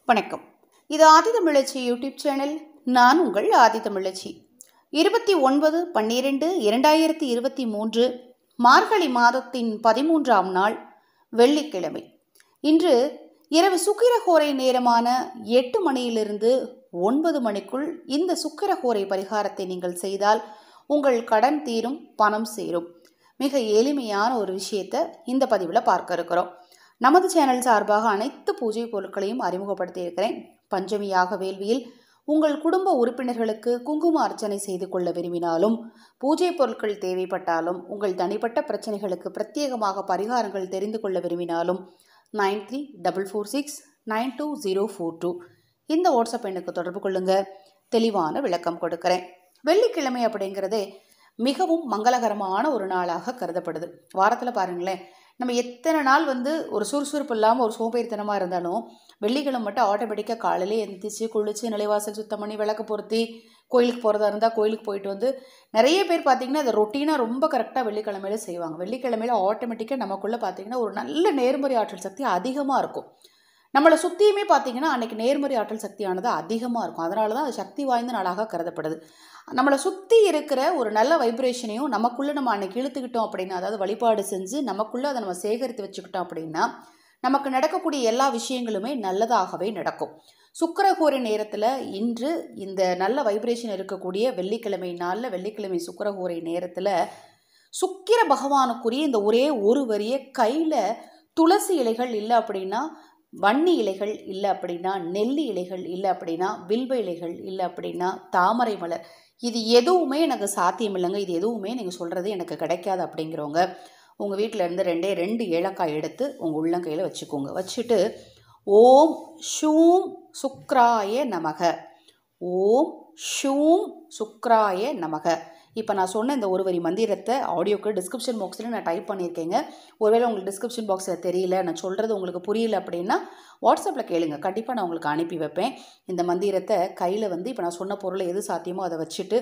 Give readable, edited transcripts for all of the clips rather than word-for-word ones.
வணக்கம். இது ஆதிதமிழச்சி YouTube channel. நான் உங்கள் ஆதிதமிழச்சி. 29/12/2023 மார்கழி மாதத்தின் 13ஆம் நாள் வெள்ளிக்கிழமை. இன்று இரவு சுக்கிரஹோரை நேரமான 8 மணியிலிருந்து 9 மணிக்குள் இந்த சுக்கிரஹோரை பரிகாரத்தை நீங்கள் செய்தால் உங்கள் கடன் தீரும், பணம் சேரும். மிக எளிமையான ஒரு விஷயத்தை இந்த பதிவில் பார்க்க இருக்கிறோம். நமது சேனல் சார்பாக அனைத்து பூஜை பொருட்களையும் அறிமுகப்படுத்தி இருக்கிறேன். பஞ்சமியாக வேள்வியில் உங்கள் குடும்ப உறுப்பினர்களுக்கு குங்கும அர்ச்சனை செய்து கொள்ள விரும்பினாலும், பூஜை பொருட்கள் தேவைப்பட்டாலும், உங்கள் தனிப்பட்ட பிரச்சனைகளுக்கு பிரத்யேகமாக பரிகாரங்கள் தெரிந்து கொள்ள விரும்பினாலும் 9344692042 இந்த வாட்ஸ்அப் எண்ணுக்கு தொடர்பு கொள்ளுங்க. தெளிவான விளக்கம் கொடுக்கிறேன். வெள்ளிக்கிழமை அப்படிங்கிறதே மிகவும் மங்களகரமான ஒரு நாளாக கருதப்படுது. வாரத்தில் பாருங்களேன், நம்ம எத்தனை நாள் ஒரு சுறுசுறுப்பு இல்லாமல் ஒரு சோம்பேறித்தனமாக இருந்தாலும் வெள்ளிக்கிழமை மட்டும் ஆட்டோமேட்டிக்காக காலையிலே எழுந்திரிச்சு குளிச்சு நிலைவாசல் சுத்தம் பண்ணி விளக்கு பொருத்தி கோயிலுக்கு போகிறதா இருந்தால் கோயிலுக்கு போயிட்டு நிறைய பேர் பார்த்திங்கன்னா அதை ரொட்டீனாக ரொம்ப கரெக்டாக வெள்ளிக்கிழமையில செய்வாங்க. வெள்ளிக்கிழமையில ஆட்டோமேட்டிக்காக நமக்குள்ளே பார்த்திங்கன்னா ஒரு நல்ல நேர்மறை ஆற்றல் சக்தி அதிகமாக இருக்கும். நம்மளை சுற்றியுமே பார்த்திங்கன்னா அன்றைக்கி நேர்மறை ஆற்றல் சக்தியானது அதிகமாக இருக்கும். அதனால தான் அது சக்தி வாய்ந்த நாளாக கருதப்படுது. நம்மளை சுற்றி இருக்கிற ஒரு நல்ல வைப்ரேஷனையும் நமக்குள்ளே நம்ம அன்றைக்கி இழுத்துக்கிட்டோம் அப்படின்னா, அதாவது வழிபாடு செஞ்சு நமக்குள்ளே அதை நம்ம சேகரித்து வச்சுக்கிட்டோம் அப்படின்னா நமக்கு நடக்கக்கூடிய எல்லா விஷயங்களுமே நல்லதாகவே நடக்கும். சுக்கிரஹோரை நேரத்தில் இன்று இந்த நல்ல வைப்ரேஷன் இருக்கக்கூடிய வெள்ளிக்கிழமை நாளில், வெள்ளிக்கிழமை சுக்கிரஹோரை நேரத்தில் சுக்கிர பகவானுக்குரிய இந்த ஒரே ஒரு வரியை கையில் துளசி இலைகள் இல்லை அப்படின்னா, வன்னி இலைகள் இல்லை அப்படின்னா, நெல்லி இலைகள் இல்லை அப்படின்னா, வில்வ இலைகள் இல்லை அப்படின்னா, தாமரை மலர், இது எதுவுமே எனக்கு சாத்தியம் இல்லைங்க, இது எதுவுமே நீங்கள் சொல்கிறது எனக்கு கிடைக்காது அப்படிங்கிறவங்க உங்கள் வீட்டில் இருந்து 2 ஏலக்காய் எடுத்து உங்கள் உள்ளங்கையில் வச்சுக்கோங்க. வச்சுட்டு ஓம் ஷூம் சுக்ராய நமக, ஓம் ஷூம் சுக்ராய நமக. இப்போ நான் சொன்ன இந்த ஒரு வரி மந்திரத்தை ஆடியோக்கு டிஸ்கிரிப்ஷன் பாக்ஸில் நான் டைப் பண்ணியிருக்கேங்க. ஒருவேளை உங்களுக்கு டிஸ்கிரிப்ஷன் பாக்ஸில் தெரியல, நான் சொல்கிறது உங்களுக்கு புரியல அப்படின்னா வாட்ஸ்அப்பில் கேளுங்க, கண்டிப்பாக நான் உங்களுக்கு அனுப்பி வைப்பேன். இந்த மந்திரத்தை கையில் இப்போ நான் சொன்ன பொருளை எது சாத்தியமோ அதை வச்சுட்டு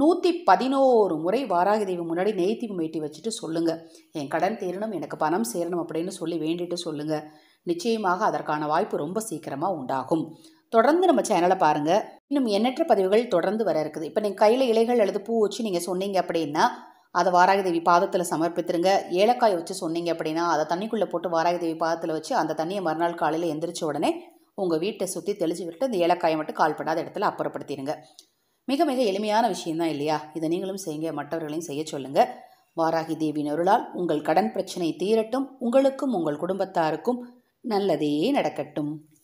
111 முறை வாராகி தேவி முன்னாடி நெய் தீபம் ஏற்றி வச்சுட்டு சொல்லுங்கள், என் கடன் தீரணும், எனக்கு பணம் சேரணும் அப்படின்னு சொல்லி வேண்டிட்டு சொல்லுங்கள். நிச்சயமாக அதற்கான வாய்ப்பு ரொம்ப சீக்கிரமாக உண்டாகும். தொடர்ந்து நம்ம சேனலை பாருங்கள். இன்னும் எண்ணற்ற பதிவுகள் தொடர்ந்து வர இருக்குது. இப்போ நீங்கள் கையில் இலைகள் அல்லது பூ வச்சு நீங்கள் சொன்னீங்க அப்படின்னா அதை வாராகி தேவி பாதத்தில் சமர்ப்பித்துருங்க. ஏலக்காய் வச்சு சொன்னீங்க அப்படின்னா அதை தண்ணிக்குள்ளே போட்டு வாராகி தேவி பாதத்தில் வச்சு அந்த தண்ணியை மறுநாள் காலையில் எந்திரிச்ச உடனே உங்கள் வீட்டை சுற்றி தெளிச்சு விட்டு அந்த ஏலக்காயை மட்டும் கால்படாத இடத்துல அப்புறப்படுத்திடுங்க. மிக மிக எளிமையான விஷயம்தான் இல்லையா? இதை நீங்களும் செய்யுங்க, மற்றவர்களையும் செய்ய சொல்லுங்கள். வாராகி தேவியின் அருளால் உங்கள் கடன் பிரச்சனை தீரட்டும். உங்களுக்கும் உங்கள் குடும்பத்தாருக்கும் நல்லதே நடக்கட்டும்.